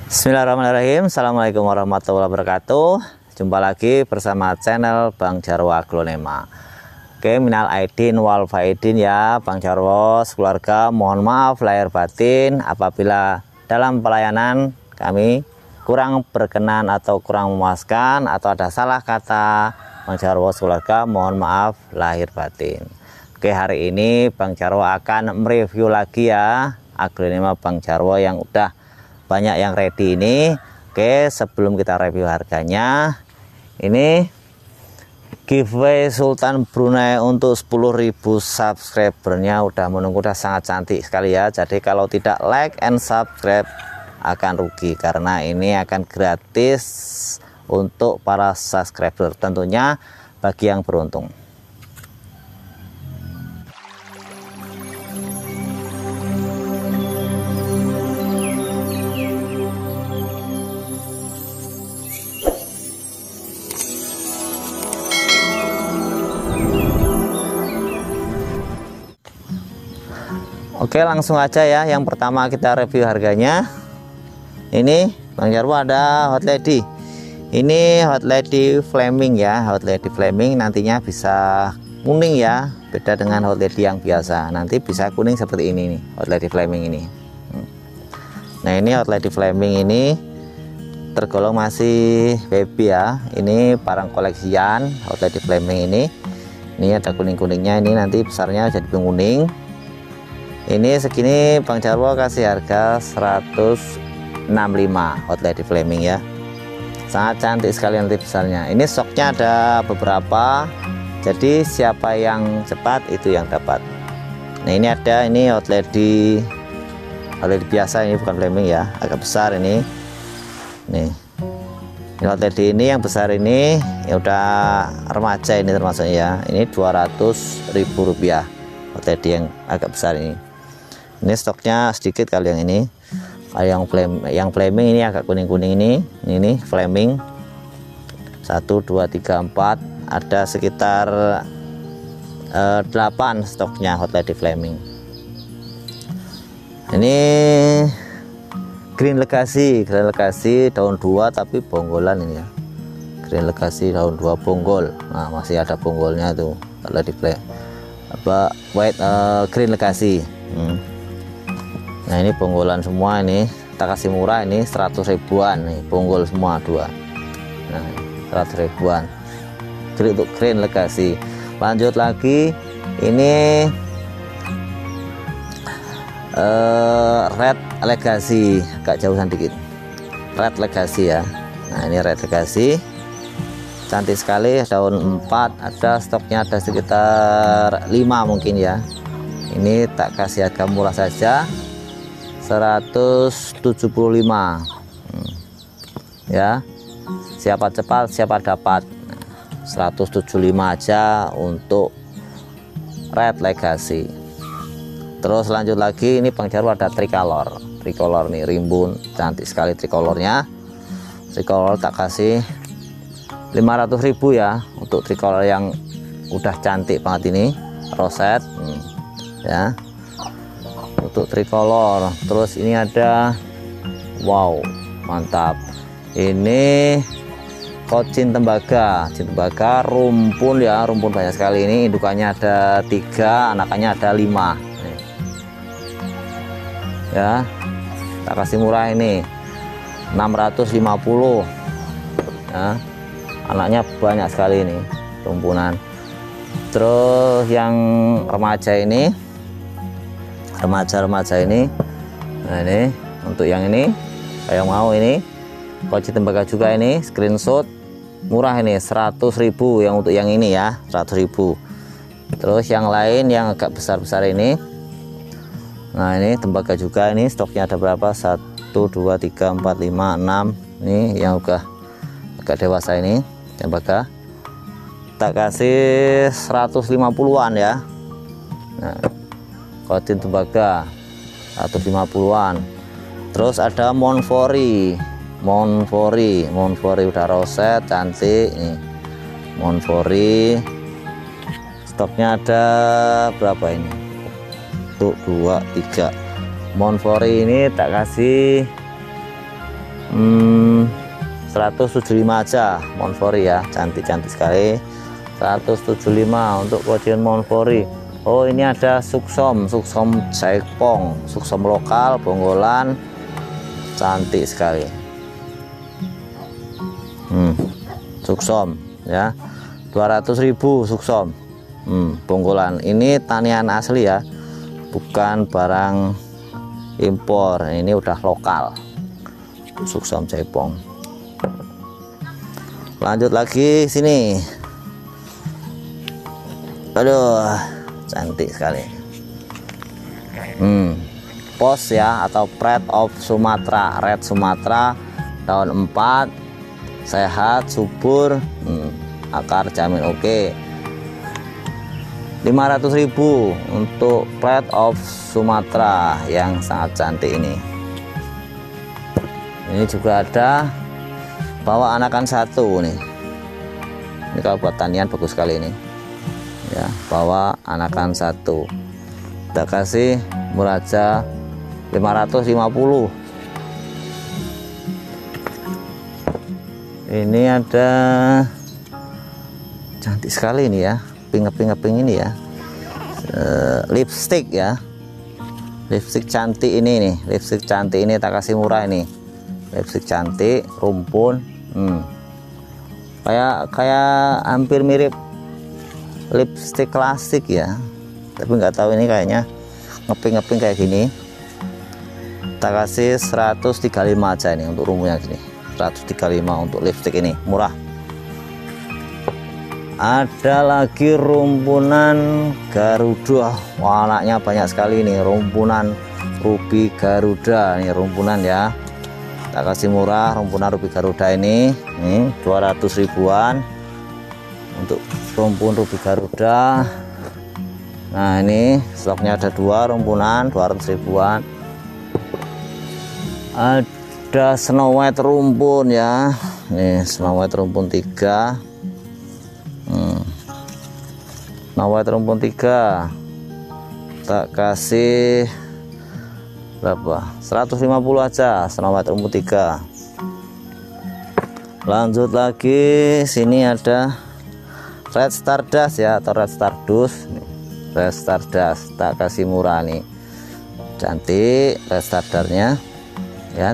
Bismillahirrahmanirrahim. Assalamualaikum warahmatullahi wabarakatuh. Jumpa lagi bersama channel Bang Jarwo Aglonema. Oke, minal aidin wal faidin ya Bang Jarwo keluarga, mohon maaf lahir batin apabila dalam pelayanan kami kurang berkenan atau kurang memuaskan atau ada salah kata. Bang Jarwo keluarga, mohon maaf lahir batin. Oke, hari ini Bang Jarwo akan mereview lagi ya aglonema Bang Jarwo yang udah banyak yang ready ini. Oke, sebelum kita review harganya, ini giveaway Sultan Brunei untuk 10.000 subscribernya udah menunggu, udah sangat cantik sekali ya. Jadi kalau tidak like and subscribe akan rugi karena ini akan gratis untuk para subscriber, tentunya bagi yang beruntung. Oke, langsung aja ya. Yang pertama kita review harganya. Ini Bang Jarwo ada Hot Lady. Ini Hot Lady Flaming ya. Hot Lady Flaming nantinya bisa kuning ya. Beda dengan Hot Lady yang biasa. Nanti bisa kuning seperti ini nih, Hot Lady Flaming ini. Nah, ini Hot Lady Flaming ini tergolong masih baby ya. Ini barang koleksian Hot Lady Flaming ini. Ini ada kuning-kuningnya, ini nanti besarnya jadi kuning. Ini segini Bang Jarwo kasih harga 165 Hot Lady Flaming ya. Sangat cantik sekali nanti besarnya. Ini stoknya ada beberapa, jadi siapa yang cepat itu yang dapat. Nah, ini ada ini Hot Lady biasa, ini bukan Flaming ya, agak besar ini. Nih, ini Hot Lady ini yang besar ini ya udah remaja ini termasuk ya. Ini 200.000 rupiah Hot Lady yang agak besar ini. Ini stoknya sedikit kali yang ini. Yang Flaming ini agak kuning-kuning ini Flaming 1 2 3 4 ada sekitar 8 stoknya Hot Lady Flaming. Ini Green Legacy daun 2 tapi bonggolan ini ya. Green Legacy daun 2 bonggol. Nah, masih ada bonggolnya tuh Hot Lady Flaming Green Legacy. Nah, ini bonggolan semua, ini kita kasih murah, ini 100 ribuan nih, bonggol semua 2. Nah, 100 ribuan untuk Green Legacy. Lanjut lagi, ini Red Legacy, agak jauhan dikit. Red Legacy ya. Nah, ini Red Legacy cantik sekali, daun 4 ada stoknya, ada sekitar 5 mungkin ya. Ini tak kasih harga murah saja 175 ya. Siapa cepat siapa dapat. 175 aja untuk Red Legacy. Terus lanjut lagi, ini Bang Jarwo ada tricolor nih, rimbun cantik sekali tricolornya. Tricolor tak kasih 500.000 ya untuk tricolor yang udah cantik banget ini, roset ya untuk tricolor. Terus ini ada, wow mantap, ini kocin tembaga rumpun ya, rumpun banyak sekali. Ini indukannya ada 3, anakannya ada 5 nih. Ya, tak kasih murah ini 650 ya, anaknya banyak sekali ini rumpunan. Terus yang remaja ini, remaja ini, nah ini untuk yang ini, yang mau ini kocin tembaga juga, ini screenshot murah ini 100.000 yang untuk yang ini ya, 100.000. Terus yang lain yang agak besar ini, nah ini tembaga juga, ini stoknya ada berapa, 1 2 3 4 5 6. Ini yang udah agak dewasa ini tembaga, tak kasih 150-an ya. Nah, kocin tembaga 150-an. Terus ada Monfori udah roset cantik nih. Monfori stoknya ada berapa ini, 1 2 3 Monfori ini tak kasih 175 aja Montfori ya, cantik-cantik sekali. 175 untuk Kojian Montfori. Oh, ini ada suksom jaipong, suksom lokal Bonggolan, cantik sekali. Suksom ya, 200.000 suksom Bonggolan. Ini tanian asli ya, bukan barang impor. Ini udah lokal, suksom jaipong. Lanjut lagi sini. Aduh, cantik sekali. Pos ya, atau Pride of Sumatera, Red Sumatera, tahun 4, sehat, subur, akar jamin oke. 500.000 untuk Pride of Sumatera yang sangat cantik ini. Ini juga ada bawa anakan satu nih. Ini kalau buat tanian bagus sekali ini. Ya, bawa anakan satu. Kita kasih muraja 550. Ini ada cantik sekali ini ya, pink ini ya, lipstick ya, lipstick cantik ini nih, lipstick cantik ini tak kasih murah ini, lipstick cantik rumpun, kayak hampir mirip lipstick klasik ya, tapi nggak tahu ini kayaknya ngeping kayak gini. Kita kasih 135 aja ini untuk rumpunya gini, 135 untuk lipstick ini, murah. Ada lagi rumpunan Garuda, warnanya banyak sekali nih, rumpunan Ruby Garuda nih, rumpunan ya, kita kasih murah rumpunan Ruby Garuda ini 200 ribuan untuk rumpun Ruby Garuda. Nah, ini stoknya ada 2 rumpunan 200 ribuan. Ada Snow White rumpun ya, nih Snow White rumpun 3, Snow White rumpun 3 tak kasih berapa, 150 aja Snow White rumpun 3. Lanjut lagi, sini ada Red Stardust ya, atau Red Stardust. Red Stardust tak kasih murah nih, cantik Red Stardustnya ya.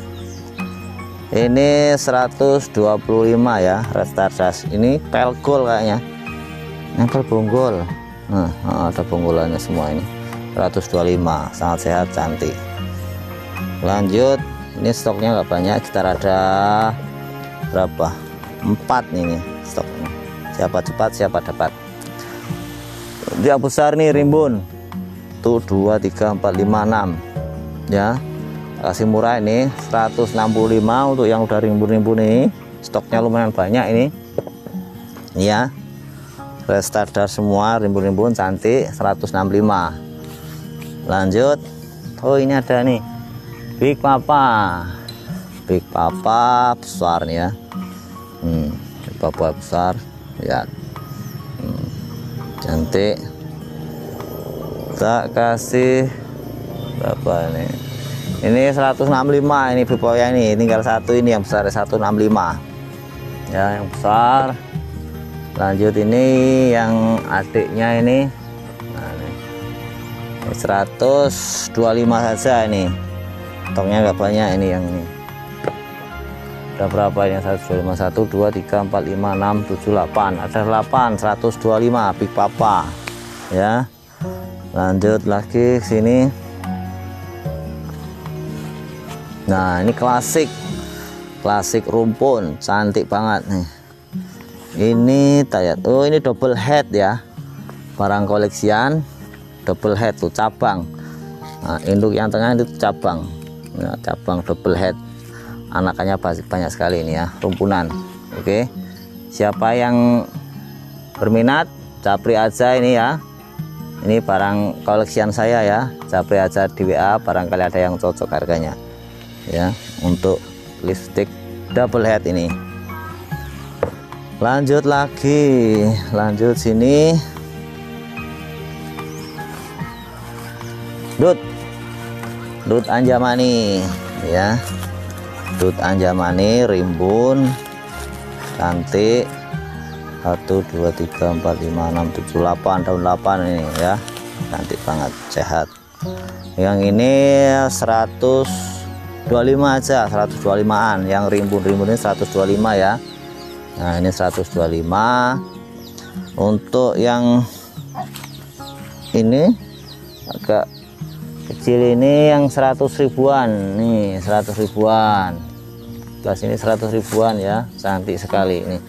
Ini 125 ya, Red Stardust. Ini pel gold kayaknya, nempel bonggol. Nah, ada bonggolannya semua ini. 125, sangat sehat, cantik. Lanjut, ini stoknya nggak banyak, sekitar ada berapa, 4 nih stoknya. Siapa cepat siapa dapat. Dia besar nih rimbun tuh, 2 3 4 5 6 ya, kasih murah ini 165 untuk yang udah rimbun-rimbun ini. Stoknya lumayan banyak ini ya, Red Stardust semua rimbun-rimbun cantik, 165. Lanjut, oh ini ada nih Big Papa besar nih ya, Big Papa besar ya, cantik. Tak kasih berapa nih, ini 165 ini Big Papa ini, tinggal satu ini yang besar 165 ya, yang besar. Lanjut ini yang adiknya ini, nah, ini 125 saja ini, stoknya nggak banyak ini. Yang ini ada berapa ini, 125, 1 2 3 4 5 6 7 8, ada 8, 125 Big Papa ya. Lanjut lagi sini, nah ini klasik rumpun, cantik banget nih. Ini tayat, oh ini double head ya, barang koleksian double head tuh, cabang. Nah, induk yang tengah itu cabang, nah, cabang double head, anakannya banyak sekali ini ya, rumpunan. Oke, siapa yang berminat japri aja ini ya, ini barang koleksian saya ya, japri aja di WA, barangkali ada yang cocok harganya ya, untuk lipstick double head ini. Lanjut lagi, lanjut sini, Dut Anjamani ya, Dut Anjamani rimbun cantik. 1 2 3 4 5 6 7 8 daun 8 ini ya, cantik banget, sehat. Yang ini 125 aja, 125an. Yang rimbun ini 125 ya. Nah ini 125. Untuk yang ini agak kecil ini yang 100 ribuan nih, 100 ribuan. Kelas ini 100 ribuan ya, cantik sekali ini.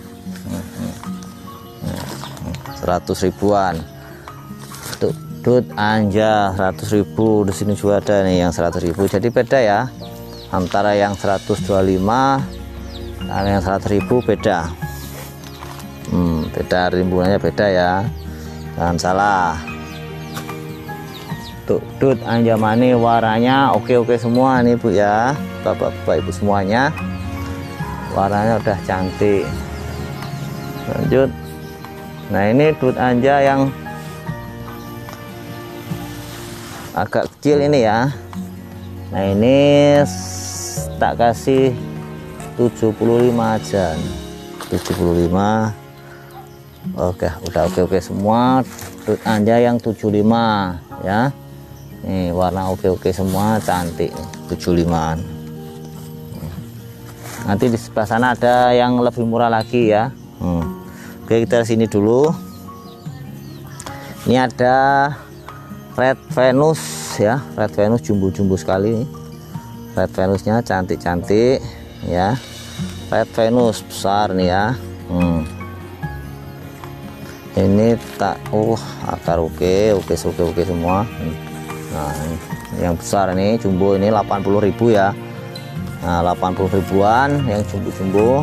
100 ribuan. Tuh, Dut Anja 100.000. Di sini juga ada nih yang 100.000. Jadi beda ya, antara yang 125 dan yang 100.000 beda. Beda, rimbunannya beda ya, jangan salah. Tuh, Dut Anjamani warnanya oke semua nih Bu ya, Bapak-bapak Ibu semuanya, warnanya udah cantik. Lanjut. Nah ini Dut Anja yang agak kecil ini ya. Nah ini tak kasih 75 aja, 75. Oke, udah oke semua. Dut Anja yang 75 ya. Nih warna oke semua, cantik, 75an. Nanti di sebelah sana ada yang lebih murah lagi ya. Oke, kita sini dulu. Ini ada Red Venus ya, Red Venus jumbo sekali. Red Venusnya cantik ya. Red Venus besar nih ya. Ini tak akar oke semua. Nah yang besar ini jumbo ini 80.000 ya. Nah 80 ribuan yang jumbo.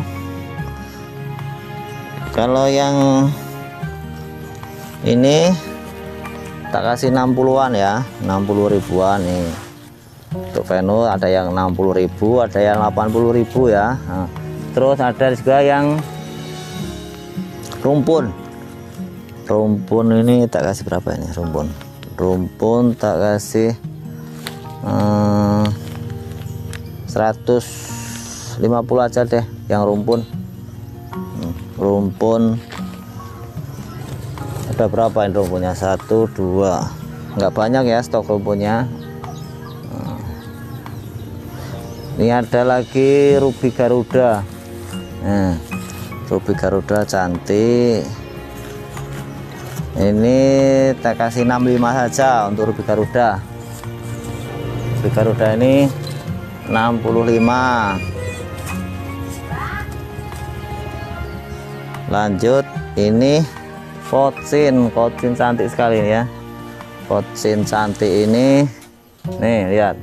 Kalau yang ini tak kasih 60-an ya, 60 ribuan nih. Untuk Venus ada yang 60.000, ada yang 80.000 ya. Nah, terus ada juga yang rumpun ini tak kasih berapa ini rumpun tak kasih 150 aja deh yang rumpun. Ada berapa ini rumpunnya? 1 2, nggak banyak ya stok rumpunnya. Ini ada lagi Ruby Garuda. Ruby Garuda cantik. Ini tak kasih 65 saja untuk Ruby Garuda. Ruby Garuda ini 65. Lanjut, ini Kocin cantik sekali ya. Kocin cantik ini nih, lihat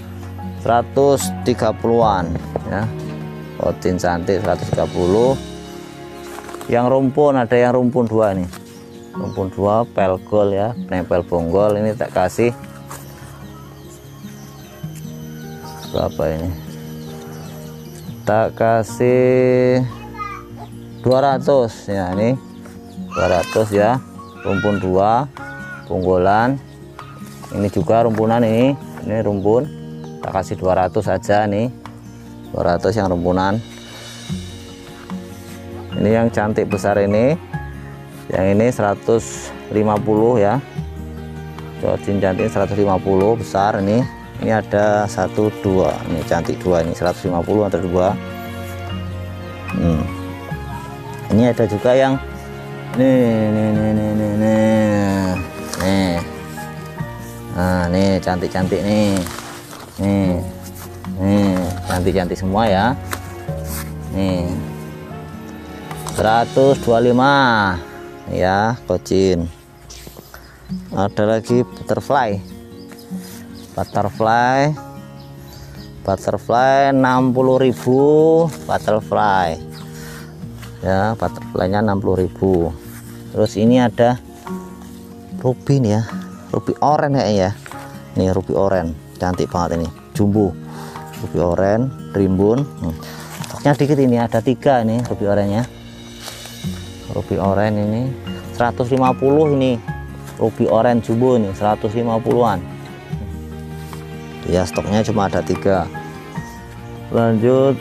130-an ya. Kocin cantik 130. Yang rumpun ada yang rumpun 2 nih. Rumpun 2 pelgol ya, nempel bonggol. Ini tak kasih berapa ini? Tak kasih 200 ya, ini 200 ya. Rumpun 2 punggolan. Ini juga rumpunan ini rumpun, tak kasih 200 saja nih, 200 yang rumpunan. Ini yang cantik besar ini, yang ini 150 ya. Kocin cantik 150 besar ini. Ini ada 1 2, ini cantik 2, ini 150 atau 2. Ini ada juga yang nih. Nah, nih cantik nih. Nih cantik semua ya. Nih 125 ya, Kocin. Ada lagi butterfly 60.000 butterfly ya, butterfly-nya 60.000. Terus ini ada ruby nih ya, ruby orange ya. Nih ruby orange cantik banget ini, jumbo ruby orange rimbun. Stoknya dikit ini, ada 3 ini ruby orange nya. Ruby orange ini 150 ini, ruby orange jumbo ini 150-an ya. Stoknya cuma ada 3. Lanjut,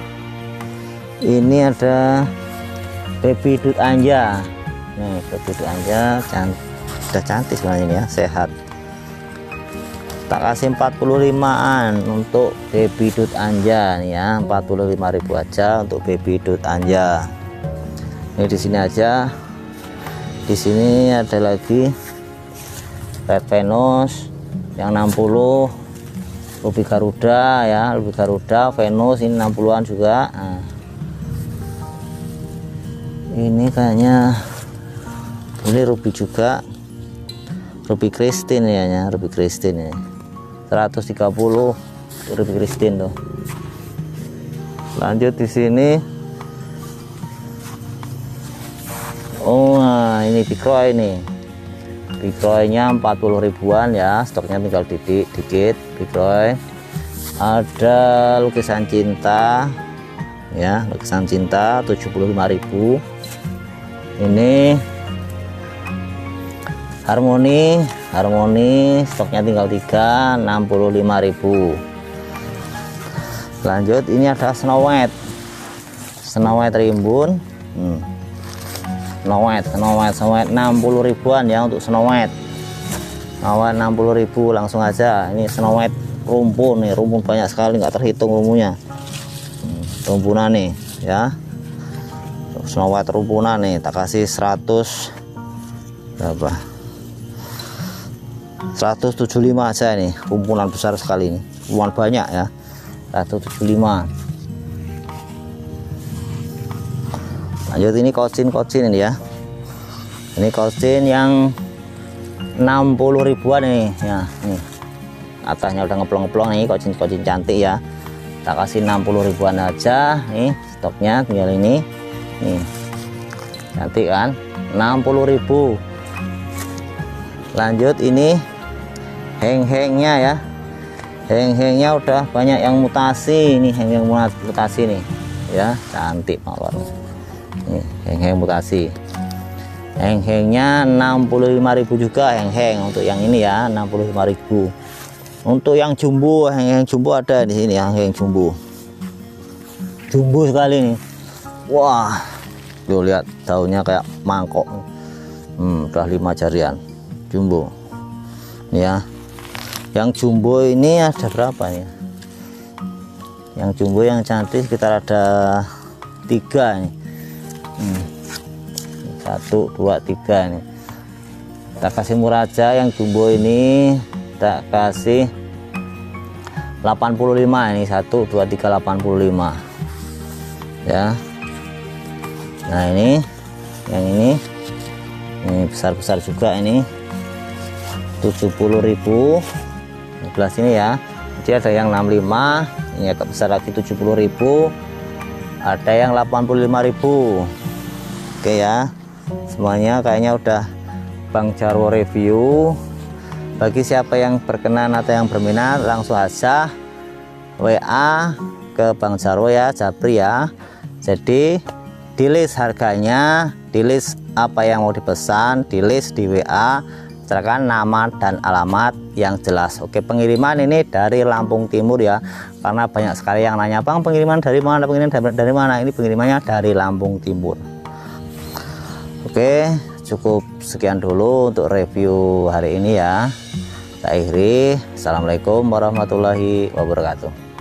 ini ada baby dut anja. Nih, baby dut anja udah cantik sebenarnya ini ya, sehat. Tak kasih 45-an untuk baby dut anja nih ya, 45.000 aja untuk baby dut anja. Ini di sini aja. Di sini ada lagi red Venus yang 60, ruby garuda ya, ruby garuda Venus ini 60-an juga. Nah, ini kayaknya ini ruby juga, ruby Christine ya, ruby Christine ya. 130 ruby Christine tuh. Lanjut di sini. Oh, nah ini Bikroy nih. Bikroynya 40 ribuan ya, stoknya tinggal dikit Bikroy. Ada lukisan cinta ya, lukisan cinta 75.000. Ini harmoni stoknya tinggal 3, 65.000. Lanjut, ini ada Snow White rimbun. Snow White 60 ribuan ya untuk Snow White. 60.000 langsung aja. Ini Snow White rumpun nih, rumpun banyak sekali, nggak terhitung rumpunnya. Rumpunan nih ya, Snow White rumpunan nih, tak kasih 100 berapa, 175 aja nih, rumpunan besar sekali nih, rumpunan banyak ya, 175. Lanjut, ini kocin ini ya, ini kocin yang 60 ribuan nih ya, nih atasnya udah ngeplong-ngeplong nih, kocin cantik ya, tak kasih 60 ribuan aja nih, stoknya tinggal ini nih, cantik kan, 60.000. Lanjut, ini heng-hengnya ya, heng-hengnya udah banyak yang mutasi, ini heng-heng mutasi nih ya, cantik mawar nih, heng-heng mutasi. Heng-hengnya 65.000 juga, heng-heng untuk yang ini ya, 65.000. Untuk yang jumbo, heng-heng jumbo ada di sini, heng-heng jumbo sekali nih. Wah, tuh lihat daunnya kayak mangkok. Udah 5 jarian jumbo ya. Yang jumbo ini ada berapa ya? Yang jumbo yang cantik sekitar ada 3 nih. 1, 2, 3 nih. Tak kasih murah aja yang jumbo ini, tak kasih 85 ini, 1, 2, 3, 85 ya. Nah, ini yang ini besar-besar juga, ini 70.000 sebelah sini ya. Jadi ada yang 65, ini agak besar lagi 70.000, ada yang 85.000. Oke ya, semuanya kayaknya udah Bang Jarwo review. Bagi siapa yang berkenan atau yang berminat, langsung aja WA ke Bang Jarwo ya, Japri ya. Jadi di list harganya, di list apa yang mau dipesan, di list di WA, sertakan nama dan alamat yang jelas. Oke, pengiriman ini dari Lampung Timur ya, karena banyak sekali yang nanya, Bang pengiriman dari mana, pengiriman dari mana. Ini pengirimannya dari Lampung Timur. Oke, cukup sekian dulu untuk review hari ini ya. Saya akhiri. Assalamualaikum warahmatullahi wabarakatuh.